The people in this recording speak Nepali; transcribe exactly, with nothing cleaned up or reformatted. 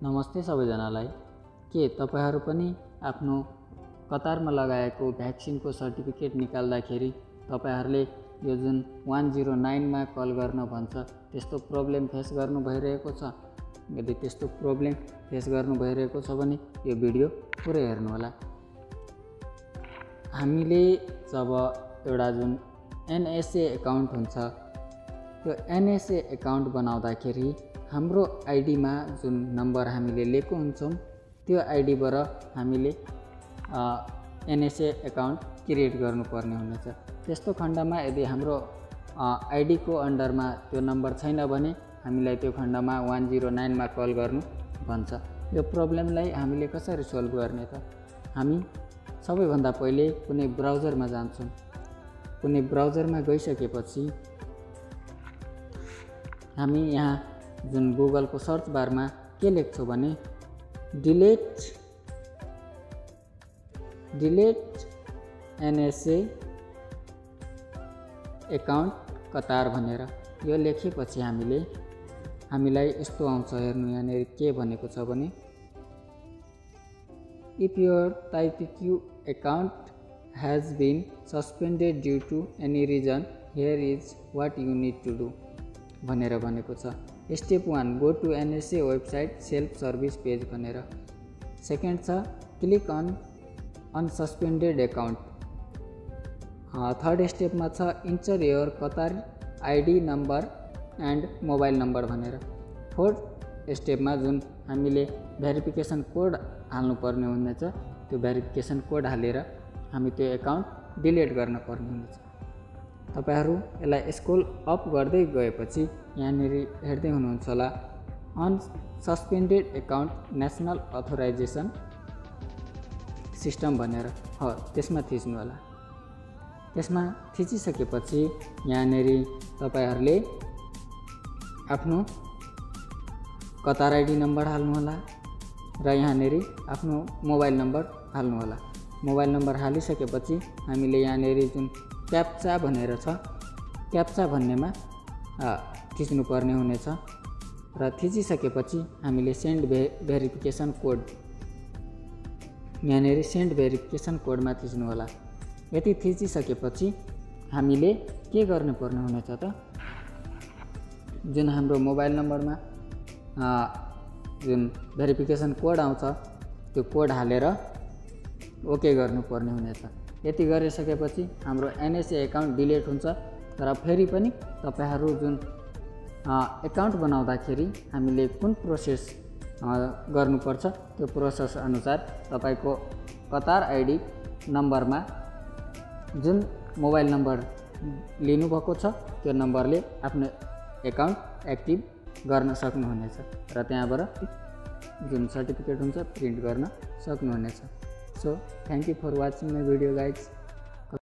नमस्ते सबैजनालाई। के तपाईहरु पनि आफ्नो कतारमा लगाएको भ्याक्सिनको सर्टिफिकेट निकाल्दाखेरि तपाईहरुले यो जुन एक सय नौ मा कल गर्न भन्छ त्यस्तो प्रब्लम फेस गर्नु भइरहेको छ? यदि त्यस्तो प्रब्लम फेस गर्नु भइरहेको छ भने यो भिडियो पुरै हेर्नु होला। हामीले जब एउटा जुन एनएसए अकाउन्ट हुन्छ त्यो एनएसए अकाउन्ट बनाउँदाखेरि हाम्रो आइडीमा जुन नम्बर हामीले लिएको हुन्छौं त्यो आइडीबाट हामीले एनएसए अकाउन्ट क्रिएट गर्नुपर्ने हुनेछ। त्यस्तो खण्डमा यदि हाम्रो आइडीको अन्डरमा त्यो नम्बर छैन भने हामीलाई त्यो खण्डमा एक सय नौ मा कल गर्नु भन्छ। यो प्रब्लमलाई हामीले कसरी सल्भ गर्ने त? हामी सबैभन्दा पहिले कुनै ब्राउजरमा जान्छौं। कुनै ब्राउजरमा गइसकेपछि हामी यहाँ जुन गुगलको सर्च बारमा के लेख्छौं भने delete delete NSA account Qatar भनेर यो लेखेपछि हामीले हामीलाई यस्तो आउँछ। हेर्नु यहाँ के भनेको छ भने इफ योर टाइपिक्यू account has been suspended due to any reason, here is what you need to do भनेर भनेको छ। Step one go to NSA website self service page भनेर। सेकेन्ड छ click on unsuspended account. Third स्टेपमा छ enter your Qatar ID number and mobile number भनेर। फोर्थ स्टेपमा जुन हामीले भेरिफिकेसन कोड हाल्नुपर्ने हुनेछ त्यो भेरिफिकेसन कोड हालेर हामी त्यो अकाउन्ट डिलिट गर्न पर्ने हुनेछ। तपाईहरु यसलाई स्क्रोल अप गर्दै गएपछि यहाँनेरि हेर्दै हुनुहुन्छ होला unsuspended account national authorisation system भनेर। हो त्यसमा थिच्नु होला। त्यसमा थिचिसकेपछि यहाँनेरि तपाईहरुले आफ्नो कतार आइडी नम्बर हाल्नु होला र यहाँनेरि आफ्नो मोबाइल नम्बर हाल्नु होला। मोबाइल नम्बर हालिसकेपछि हामीले यहाँनेरि जुन क्याप्चा भनेर छ क्याप्चा भन्नेमा थिच्नु पर्ने हुनेछ र थिचिसकेपछि हामीले सेन्ड भे भेरिफिकेसन कोड यहाँनेरि सेन्ड भेरिफिकेसन कोडमा थिच्नु होला। यति थिचिसकेपछि हामीले के गर्ने पर्ने हुनेछ त जुन हाम्रो मोबाइल नम्बरमा जुन भेरिफिकेसन कोड आउँछ त्यो कोड हालेर ओके गर्नुपर्ने हुनेछ। यति गरिसकेपछि हाम्रो एनएसए अकाउन्ट डिलिट हुन्छ। तर फेरि पनि तपाईहरु जुन अकाउन्ट बनाउँदाखेरि हामीले कुन प्रोसेस गर्नुपर्छ त्यो प्रोसेस अनुसार तपाईको कतार आइडी नम्बरमा जुन मोबाइल नम्बर लिनु भएको छ त्यो नम्बरले आफ्नो अकाउन्ट एक्टिभ गर्न सक्नुहुनेछ र त्यहाँबाट जुन सर्टिफिकेट हुन्छ प्रिन्ट गर्न सक्नुहुनेछ। So thank you for watching my video guys.